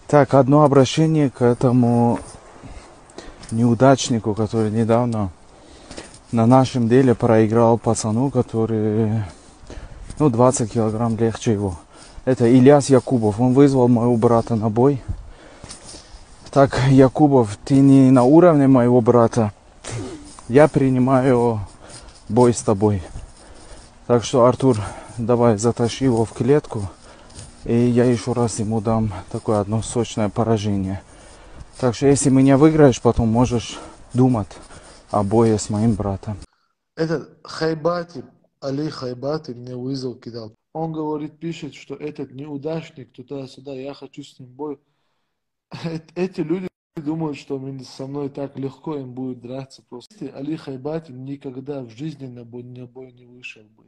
Так, одно обращение к этому неудачнику, который недавно на нашем деле проиграл пацану, который, 20 килограмм легче его. Это Ильяс Якубов. Он вызвал моего брата на бой. Так, Якубов, ты не на уровне моего брата. Я принимаю бой с тобой. Так что, Артур, давай затащи его в клетку. И я еще раз ему дам такое одно сочное поражение. Так что, если меня выиграешь, потом можешь думать о бое с моим братом. Этот Хайбати, Али Хайбати мне вызов кидал. Он говорит, пишет, что этот неудачник туда-сюда, я хочу с ним бой. Эти люди думают, что со мной так легко им будет драться просто. Али Хайбати никогда в жизни на бой не вышел бы.